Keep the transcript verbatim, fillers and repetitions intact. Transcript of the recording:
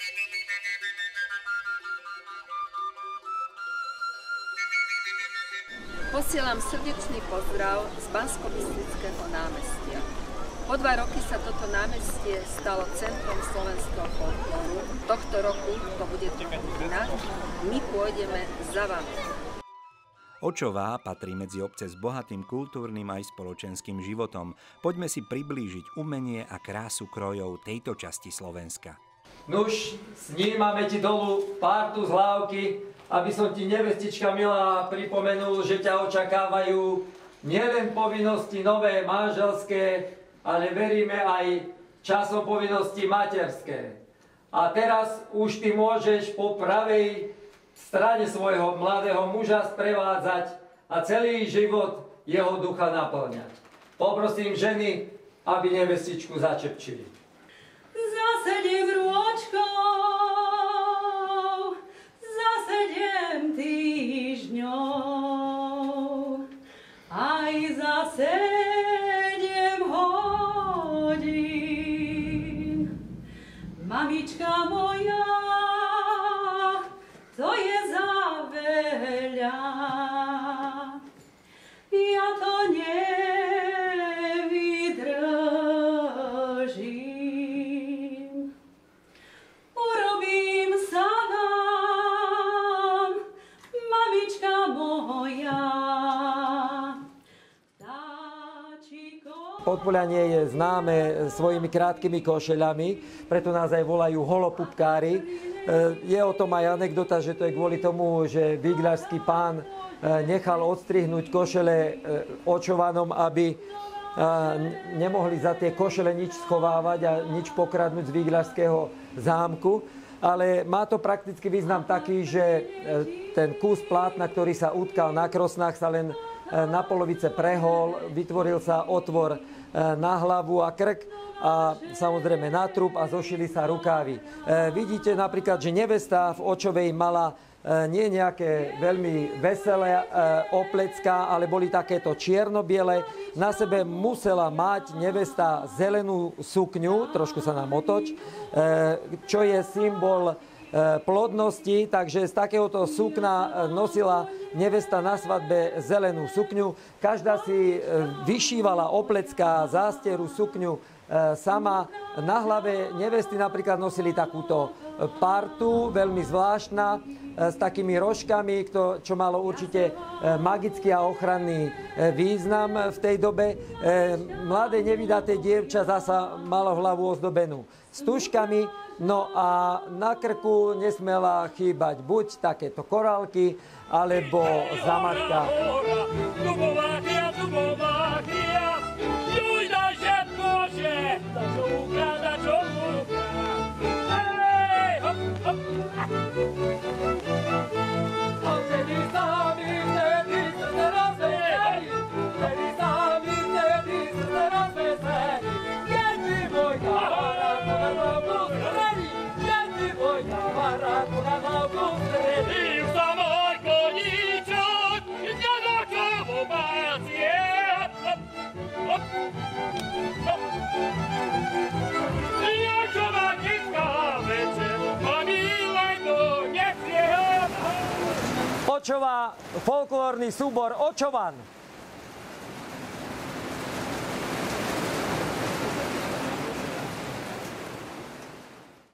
Posielam srdečný pozdrav z Banskobystrického námestia. Po dva roky sa toto námestie stalo centrom slovenského folklóru. Tohto roku to bude trochu inak. My pôjdeme za vami. Očová patrí medzi obce s bohatým kultúrnym aj spoločenským životom. Poďme si priblížiť umenie a krásu krojov tejto časti Slovenska. Nuž, snímame ti dolu pártu z Hlávky, aby som ti, nevestička milá, pripomenul, že ťa očakávajú nielen povinnosti nové manželské, ale veríme aj časom povinnosti materské. A teraz už ty môžeš po pravej strane svojho mladého muža sprevádzať a celý život jeho ducha naplňať. Poprosím ženy, aby nevestičku začepčili. Za sedem rôčkov, za sedem týždňov, aj za sedem hodín. Mamička moja, to je za veľa, ja to nevydržím. Urobím sa vám, mamička moja. Podpoľanie je známe svojimi krátkými košeľami, preto nás aj volajú holopupkári. Je o tom aj anekdota, že to je kvôli tomu, že vigľašský pán nechal odstrihnúť košele očovanom, aby nemohli za tie košele nič schovávať a nič pokradnúť z vigľašského zámku. Ale má to prakticky význam taký, že ten kus plátna, ktorý sa utkal na krosnách, sa len na polovice prehol, vytvoril sa otvor na hlavu a krk a samozrejme na trup a zošili sa rukávy. E, vidíte napríklad, že nevesta v Očovej mala e, nie nejaké veľmi veselé e, oplecká, ale boli takéto čierno-biele. Na sebe musela mať nevesta zelenú sukňu, trošku sa nám otoč, e, čo je symbol plodnosti, takže z takéhoto sukna nosila nevesta na svadbe zelenú sukňu. Každá si vyšívala oplecká, zásteru, sukňu sama. Na hlave nevesty napríklad nosili takúto partu, veľmi zvláštna, s takými rožkami, čo malo určite magický a ochranný význam v tej dobe. Mladé nevydaté dievča zasa malo hlavu ozdobenú stužkami, no a na krku nesmela chýbať buď takéto korálky, alebo zamatka. Očová, folklórny súbor Očovan.